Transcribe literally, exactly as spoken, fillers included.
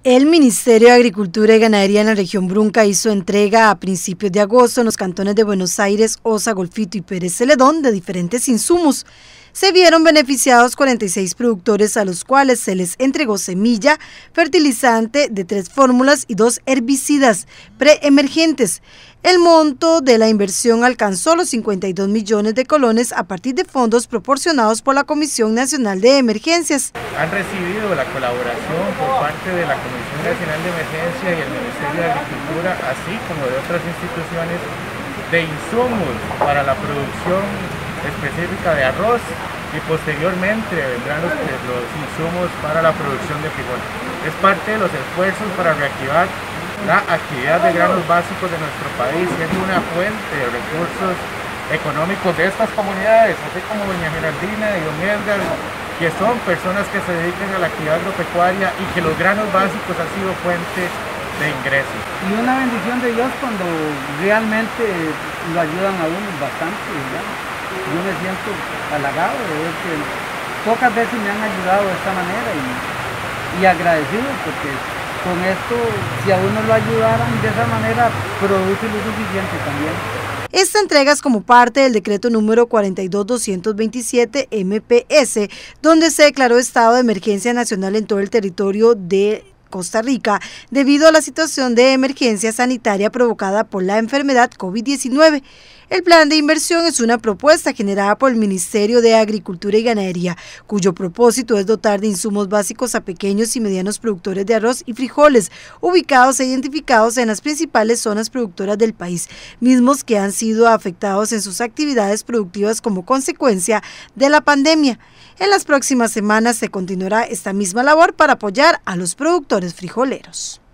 El Ministerio de Agricultura y Ganadería en la región Brunca hizo entrega a principios de agosto en los cantones de Buenos Aires, Osa, Golfito y Pérez Celedón de diferentes insumos. Se vieron beneficiados cuarenta y seis productores a los cuales se les entregó semilla, fertilizante de tres fórmulas y dos herbicidas preemergentes. El monto de la inversión alcanzó los cincuenta y dos millones de colones a partir de fondos proporcionados por la Comisión Nacional de Emergencias. Han recibido la colaboración por parte de la Comisión Nacional de Emergencia y el Ministerio de Agricultura, así como de otras instituciones, de insumos para la producción específica de arroz, y posteriormente vendrán los, los insumos para la producción de frijol. Es parte de los esfuerzos para reactivar la actividad de granos básicos de nuestro país, siendo una fuente de recursos económicos de estas comunidades, así como doña Geraldina y don Edgar, que son personas que se dedican a la actividad agropecuaria y que los granos básicos han sido fuente de ingresos. Y una bendición de Dios cuando realmente lo ayudan a uno bastante, digamos. Yo me siento halagado de ver que pocas veces me han ayudado de esta manera y, y agradecido, porque con esto, si a uno lo ayudaran de esa manera, produce lo suficiente también. Esta entrega es como parte del decreto número cuarenta y dos doscientos veintisiete M P S, donde se declaró estado de emergencia nacional en todo el territorio de Costa Rica debido a la situación de emergencia sanitaria provocada por la enfermedad COVID diecinueve. El plan de inversión es una propuesta generada por el Ministerio de Agricultura y Ganadería, cuyo propósito es dotar de insumos básicos a pequeños y medianos productores de arroz y frijoles, ubicados e identificados en las principales zonas productoras del país, mismos que han sido afectados en sus actividades productivas como consecuencia de la pandemia. En las próximas semanas se continuará esta misma labor para apoyar a los productores frijoleros.